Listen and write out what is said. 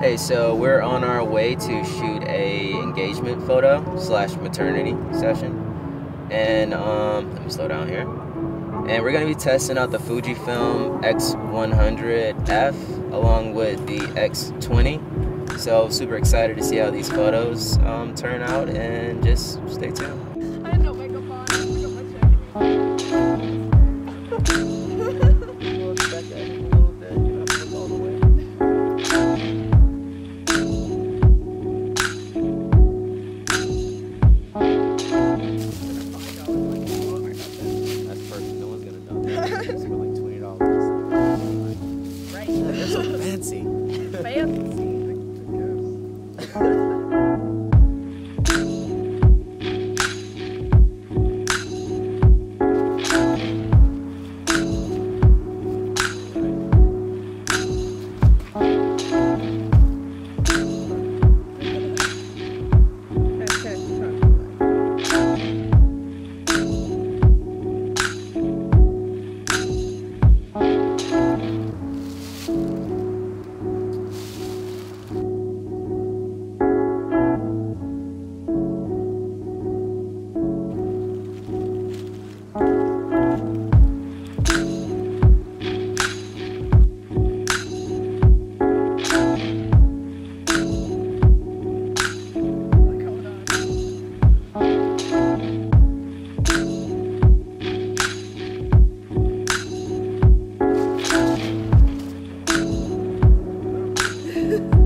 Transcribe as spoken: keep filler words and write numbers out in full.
Hey, so we're on our way to shoot a engagement photo slash maternity session, and um, let me slow down here. And we're gonna be testing out the Fujifilm X one hundred F along with the X twenty. So super excited to see how these photos um, turn out, and just stay tuned. I had no makeup on. I took my jacket. Right. They're so fancy. Fancy. Ha ha ha.